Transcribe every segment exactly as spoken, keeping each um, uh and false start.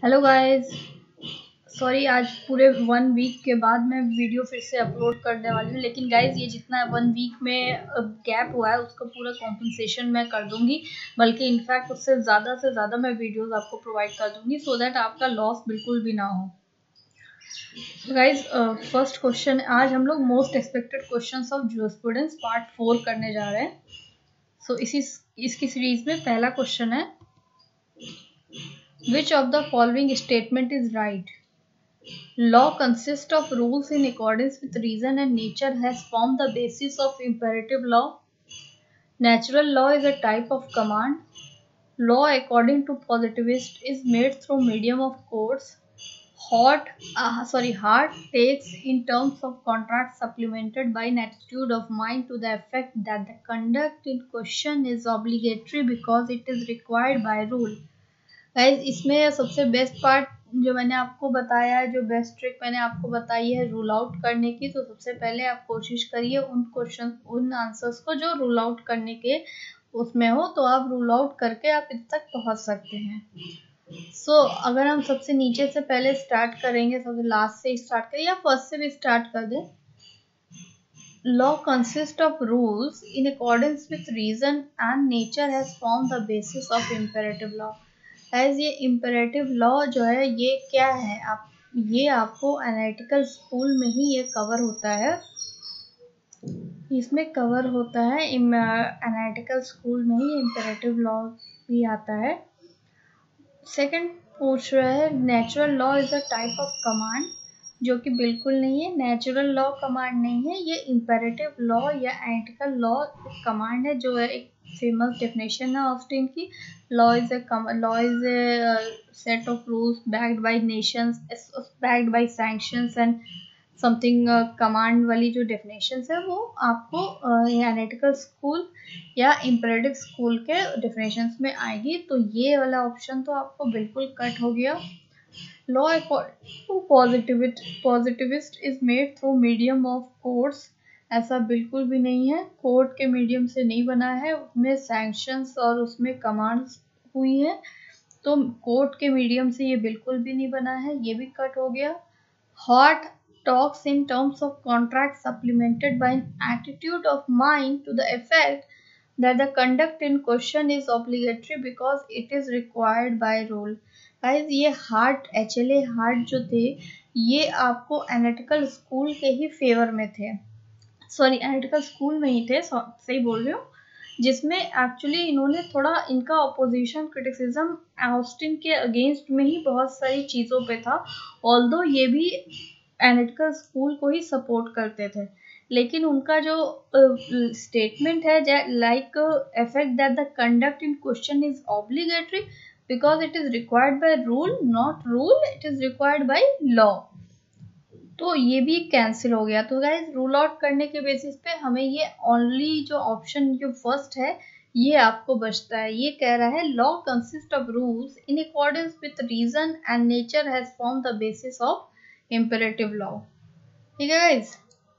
Hello guys, sorry आज पूरे one week के बाद मैं वीडियो फिर से अपलोड करने वाली हूँ। लेकिन गाइस ये जितना वन वीक में गैप हुआ है उसका पूरा कॉम्पनसेशन मैं कर दूंगी, बल्कि इनफैक्ट उससे ज़्यादा से ज़्यादा मैं वीडियोस आपको प्रोवाइड कर दूंगी सो दैट आपका लॉस बिल्कुल भी ना हो। गाइस फर्स्ट क्वेश्चन, आज हम लोग most expected questions of jurisprudence part four करने जा रहे हैं। सो so, इसी इसकी सीरीज में पहला क्वेश्चन है, which of the following statement is right? Law consists of rules in accordance with reason and nature has formed the basis of imperative law. Natural law is a type of command. Law according to positivist is made through medium of courts. Hot, uh, sorry, heart takes in terms of contract supplemented by an attitude of mind to the effect that the conduct in question is obligatory because it is required by rule. Guys इसमें सबसे best part जो मैंने आपको बताया है, जो best trick मैंने आपको बताई है रूल आउट करने की, तो सबसे पहले आप कोशिश करिए उन क्वेश्चन उन आंसर्स को जो रूल आउट करने के उसमें हो, तो आप रूल आउट करके आप इन तक पहुंच सकते हैं। सो so, अगर हम सबसे नीचे से पहले स्टार्ट करेंगे, सबसे लास्ट से स्टार्ट करें या फर्स्ट से भी स्टार्ट कर दें। Law consist of rules in accordance with reason and nature has form the basis of imperative law. As ये इम्पेरेटिव लॉ जो है ये क्या है, आप ये आपको एनालिटिकल स्कूल में ही ये कवर होता है, इसमें कवर होता है एनालिटिकल स्कूल में ही इम्पेरेटिव लॉ भी आता है। सेकंड पूछ रहा है, natural law is a type of command, जो कि बिल्कुल नहीं है। नेचुरल लॉ कमांड नहीं है, ये इम्पेरेटिव लॉ या एनालिटिकल लॉ कमांड है, जो है एक फेमस डेफिनेशन है ऑस्टिन की। Law is a law is a set of rules backed by nations, backed by sanctions and something. Command वाली जो डेफिनेशंस है वो आपको एनालिटिकल स्कूल या इम्पेरेटिव स्कूल के डेफिनेशंस में आएगी। तो ये वाला ऑप्शन तो आपको बिल्कुल कट हो गया। Law positivist positivist is made through medium of courts, ऐसा बिल्कुल भी नहीं है, कोर्ट के मीडियम से नहीं बना है, उसमें सैंक्शंस और उसमें कमांड्स हुई है, तो कोर्ट के मीडियम से ये बिल्कुल भी नहीं बना है, ये भी कट हो गया। Hart talks in terms of contract supplemented by an attitude of mind to the effect that the conduct in question is obligatory because it is required by rule. Guys ये Hart H L A Hart जो थे ये आपको analytical school के ही favour में थे, sorry analytical school में ही थे, सही बोल रही हूँ, जिसमें एक्चुअली इन्होंने थोड़ा इनका अपोजिशन क्रिटिसिज्म ऑस्टिन के अगेंस्ट में ही बहुत सारी चीज़ों पे था। ऑल्दो ये भी एनालिटिकल स्कूल को ही सपोर्ट करते थे, लेकिन उनका जो स्टेटमेंट uh, है like effect that the conduct in question is obligatory because it is required by rule, not rule it is required by law, तो ये भी कैंसिल हो गया। तो गाइज रूल आउट करने के बेसिस पे हमें ये ओनली जो ऑप्शन जो फर्स्ट है ये आपको बचता है। ये कह रहा है law consist of rules in accordance with reason and nature has form the basis of imperative law। ठीक है guys,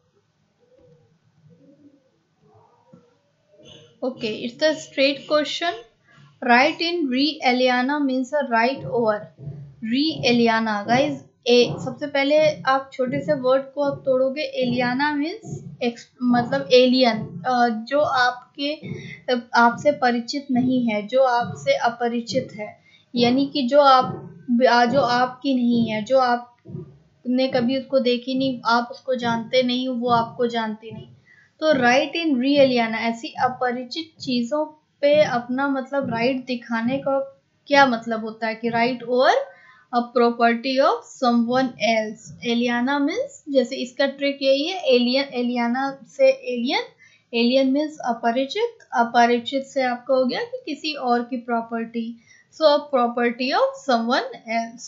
okay, it's a straight question. Right in re aliena means a right over re aliena। guys ए सबसे पहले आप छोटे से word को आप तोड़ोगे, एलियाना means मतलब एलियन, जो आपके आपसे परिचित नहीं है, जो आपसे अपरिचित है, यानी कि जो आप जो आपकी नहीं है, जो आप ने कभी उसको देखी नहीं, आप उसको जानते नहीं, वो आपको जानती नहीं। तो राइट इन री एलियाना ऐसी अपरिचित चीजों पे अपना मतलब राइट दिखाने का क्या मतलब होता है कि right over a property of someone else. एलियाना मीन्स, जैसे इसका ट्रिक यही है, एलियन एलियाना से एलियन, एलियन मीन्स अपरिचित, अपरिचित से आपका हो गया कि किसी और की property, so property of someone else.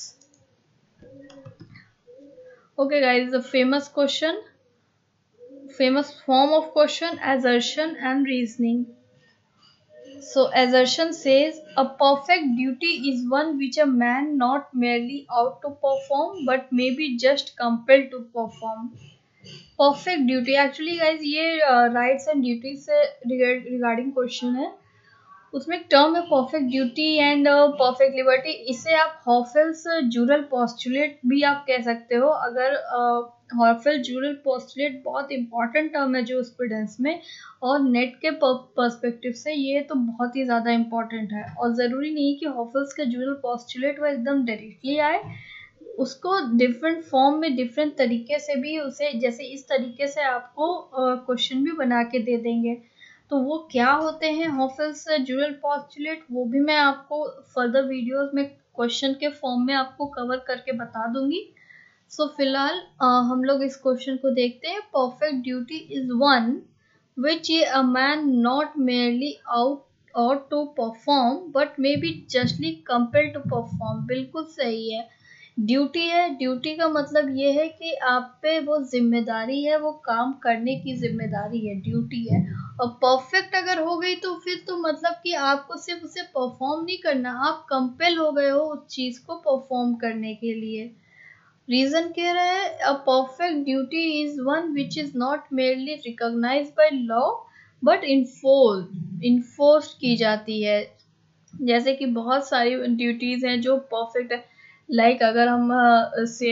Okay guys, the famous question, famous form of question, assertion and reasoning. So assertion says a perfect duty is one which a man not merely ought to perform but may be just compelled to perform. Perfect duty, actually guys ये uh, rights and duties से regarding question है। उसमें एक term है perfect duty and perfect liberty. इसे आप हॉफेल्स jural postulate भी आप कह सकते हो। अगर हॉफेल्स ज्यूरल पोस्टुलेट बहुत इंपॉर्टेंट टर्म है जूरिस्प्रूडेंस में, और नेट के पर्सपेक्टिव से ये तो बहुत ही ज़्यादा इंपॉर्टेंट है। और ज़रूरी नहीं कि हॉफेल्स के ज्यूरल पोस्टुलेट वो एकदम डायरेक्टली आए, उसको डिफरेंट फॉर्म में डिफरेंट तरीके से भी उसे, जैसे इस तरीके से आपको क्वेश्चन uh, भी बना के दे देंगे। तो वो क्या होते हैं हॉफेल्स ज्यूरल पोस्टुलेट, वो भी मैं आपको फर्दर वीडियोस में क्वेश्चन के फॉर्म में आपको कवर करके बता दूंगी। सो so, फिलहाल uh, हम लोग इस क्वेश्चन को देखते हैं। Perfect duty is one which a man not merely ought और to perform but may be justly compelled to perform. बिल्कुल सही है, ड्यूटी है। ड्यूटी का मतलब ये है कि आप पे वो जिम्मेदारी है, वो काम करने की जिम्मेदारी है, ड्यूटी है। और परफेक्ट अगर हो गई तो फिर तो मतलब कि आपको सिर्फ उसे परफॉर्म नहीं करना, आप कंपेल हो गए हो उस चीज को परफॉर्म करने के लिए। रीजन कह रहा है a perfect duty is one which is not merely recognised by law but enforce enforced की जाती है। जैसे कि बहुत सारी ड्यूटीज हैं जो परफेक्ट है। लाइक like अगर हम से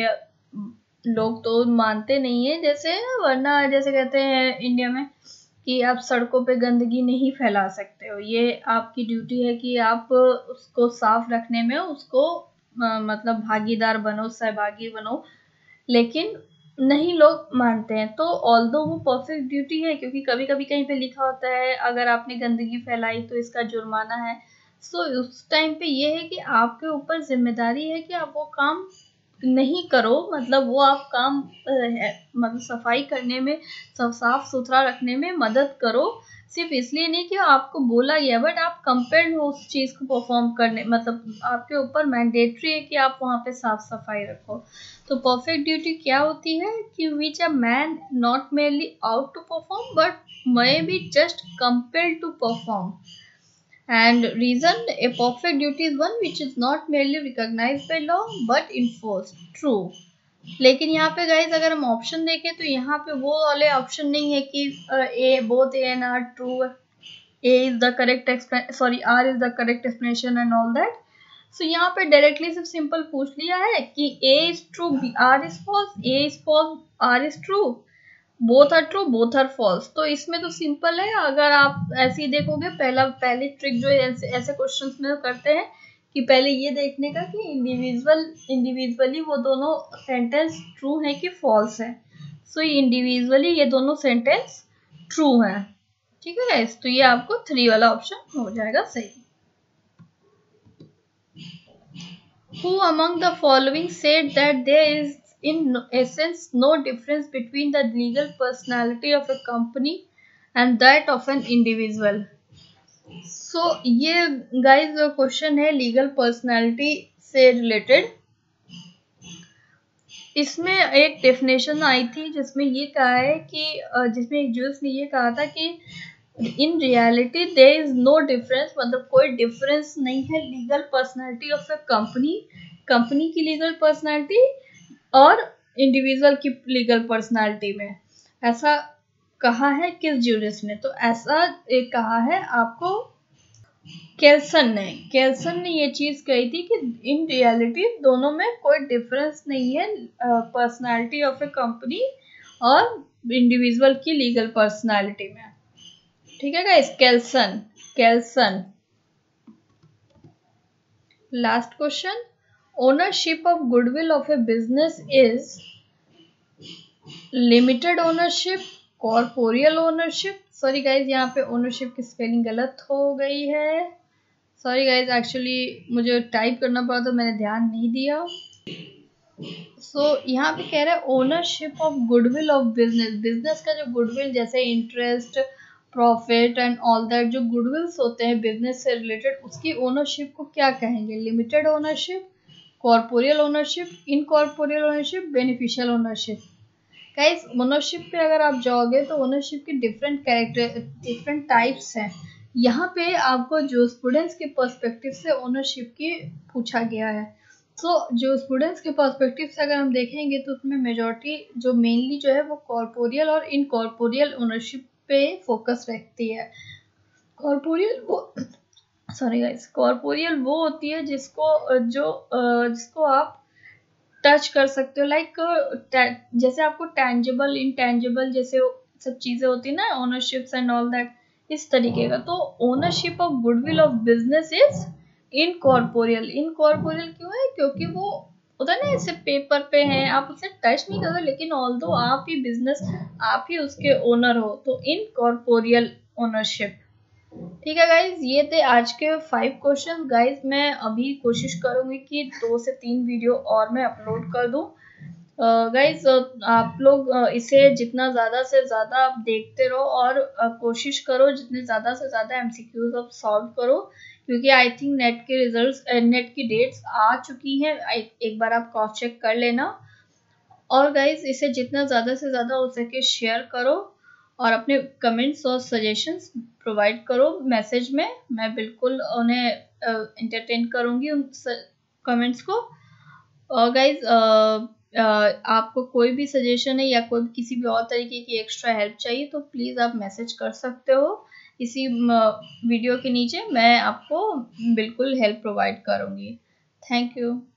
लोग तो मानते नहीं है, जैसे वरना जैसे कहते हैं इंडिया में कि आप सड़कों पे गंदगी नहीं फैला सकते हो, ये आपकी ड्यूटी है कि आप उसको साफ रखने में उसको आ, मतलब भागीदार बनो, सहभागी बनो। लेकिन नहीं लोग मानते हैं, तो ऑल्दो वो परफेक्ट ड्यूटी है, क्योंकि कभी कभी कहीं पे लिखा होता है अगर आपने गंदगी फैलाई तो इसका जुर्माना है। सो so, उस टाइम पे ये है कि आपके ऊपर जिम्मेदारी है कि आप वो काम नहीं करो, मतलब वो आप काम मतलब सफाई करने में, सब साफ सुथरा रखने में मदद करो। सिर्फ इसलिए नहीं कि आपको बोला गया, बट आप कंपेल्ड हो उस चीज को परफॉर्म करने, मतलब आपके ऊपर मैंडेटरी है कि आप वहाँ पे साफ सफाई रखो। तो परफेक्ट ड्यूटी क्या होती है कि which a man not merely ought to perform but may be just compelled to perform. And reason, a perfect duty is one which is not merely recognized by law but enforced. True. लेकिन यहाँ पे guys अगर हम option देखें तो यहाँ पे वो वाले ऑप्शन नहीं है कि A both A and R true, A is the correct sorry R is the correct explanation and all that. So यहाँ पे डायरेक्टली सिर्फ सिंपल पूछ लिया है कि A is true, R is false, A is false, R is true, both are true, both are false. तो इसमें तो सिंपल है। अगर आप ऐसे ही देखोगे, पहला पहली ट्रिक जो ऐसे ऐसे क्वेश्चंस में करते हैं कि पहले ये देखने का कि इंडिविजुअल इंडिविजुअली वो दोनों सेंटेंस ट्रू है कि फॉल्स है। सो so, इंडिविजुअली ये दोनों सेंटेंस ट्रू है। ठीक है गाइस, तो ये आपको थ्री वाला ऑप्शन हो जाएगा सही। Who among the following said that there is in essence no difference between the legal personality of a company and that of an individual? So ये guys जो क्वेश्चन है लीगल पर्सनालिटी से related, इसमें एक definition आई थी जिसमें ये कहा है कि जिसमें एक जज ने ये कहा था कि in reality there is no difference, मतलब कोई डिफरेंस नहीं है legal personality of a company, company की लीगल पर्सनालिटी और इंडिविजुअल की लीगल पर्सनालिटी में। ऐसा कहा है किस जूरिस ने? तो ऐसा एक कहा है आपको केल्सन ने। केल्सन ने ये चीज कही थी कि इन रियलिटी दोनों में कोई डिफरेंस नहीं है पर्सनालिटी ऑफ ए कंपनी और इंडिविजुअल की लीगल पर्सनालिटी में। ठीक है guys, Kelsen Kelsen last question, ownership of goodwill of a business is limited ownership, corporeal ownership. Sorry guys, यहाँ पे ओनरशिप की स्पेलिंग गलत हो गई है। सॉरी गाइज, एक्चुअली मुझे टाइप करना पड़ा तो मैंने ध्यान नहीं दिया। सो so, यहाँ पे कह रहा है ownership of goodwill of business. Business का जो गुडविल जैसे interest, profit and all that जो गुडविल्स होते हैं बिजनेस से रिलेटेड, उसकी ओनरशिप को क्या कहेंगे? Limited ownership, corporeal ownership, incorporeal ownership, beneficial ownership. Guys, ownership पे अगर आप जाओगे तो ओनरशिप के डिफरेंट कैरेक्टर डिफरेंट टाइप्स हैं। यहाँ पे आपको जूरिस्प्रूडेंस के पर्सपेक्टिव से ओनरशिप की पूछा गया है। तो जूरिस्प्रूडेंस के पर्सपेक्टिव से अगर हम देखेंगे तो उसमें मेजॉरिटी जो मेनली जो है वो कॉर्पोरियल और इनकॉर्पोरियल ओनरशिप पे फोकस रखती है। कॉर्पोरियल वो सॉरी गाइस, कॉर्पोरियल वो होती है जिसको जो जिसको आप टच कर सकते हो, लाइक जैसे आपको टेंजिबल इंटेंजिबल जैसे सब चीजें होती है ना, ओनरशिप्स एंड ऑल दैट, इस तरीके का। तो ownership of goodwill of business is incorporeal. Incorporeal क्यों है? क्योंकि वो होता है ना, ऐसे पेपर पे है, आप उसे टच नहीं करते, लेकिन ऑल्दो आप ही बिजनेस, आप ही उसके ओनर हो, तो इनकॉर्पोरियल ओनरशिप। ठीक है गाइज, ये थे आज के फाइव क्वेश्चन। गाइज मैं अभी कोशिश करूंगी कि दो से तीन वीडियो और मैं अपलोड कर दूं। गाइज uh, uh, आप लोग uh, इसे जितना ज़्यादा से ज़्यादा आप देखते रहो, और uh, कोशिश करो जितने ज़्यादा से ज़्यादा एमसीक्यूज आप सॉल्व करो, क्योंकि आई थिंक नेट के रिजल्ट्स, नेट की डेट्स आ चुकी हैं। एक बार आप क्रॉस चेक कर लेना। और गाइज इसे जितना ज़्यादा से ज़्यादा हो सके शेयर करो, और अपने कमेंट्स और सजेशंस प्रोवाइड करो मैसेज में। मैं बिल्कुल उन्हें एंटरटेन करूंगी उन कमेंट्स को। और गाइज आपको कोई भी सजेशन है या कोई किसी भी और तरीके की एक्स्ट्रा हेल्प चाहिए, तो प्लीज़ आप मैसेज कर सकते हो इसी वीडियो के नीचे। मैं आपको बिल्कुल हेल्प प्रोवाइड करूंगी। Thank you.